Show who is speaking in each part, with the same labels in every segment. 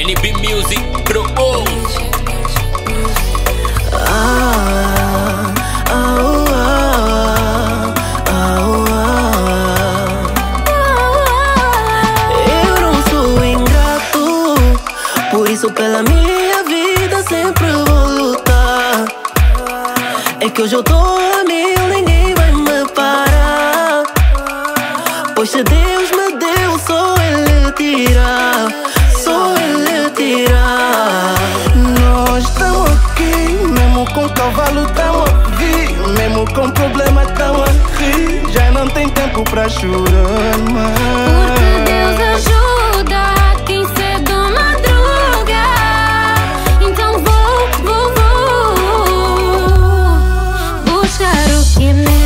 Speaker 1: NB Music propôs.
Speaker 2: Eu não sou ingrato, por isso pela minha vida sempre vou lutar. É que hoje eu tô a mil, ninguém vai me parar. Pois se Deus me deu, só Ele tirar, só Ele tirar.
Speaker 3: Nós estamos aqui, mesmo com cavalo estamos a vir, mesmo com problema estamos a rir. Já não tem tempo pra chorar mais.
Speaker 4: Porque Deus ajuda quem cedo madruga. Então vou buscar o que é meu.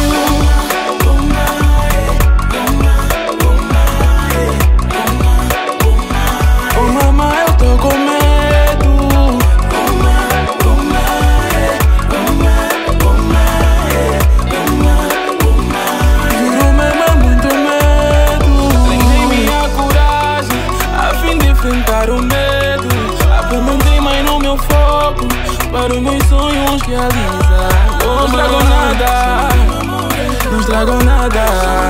Speaker 3: Enfrentar o medo, aprimentei mais no meu foco para os meus sonhos realizar. Não estrago nada, não estrago nada.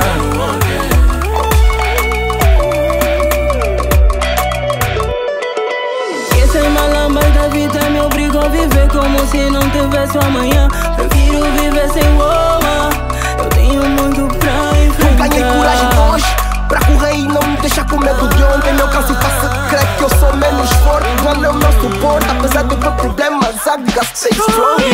Speaker 2: Essas malambas da vida me obrigam a viver como se não tivesse o amanhã. Prefiro viver sem woman, eu tenho muito pra enfrentar.
Speaker 5: Ganhei coragem hoje pra correr e não me deixar com medo de ontem. Meu caso faça crer que eu sou menos forte. Não é o meu suporte, apesar de ter problemas, I gotta stay strong.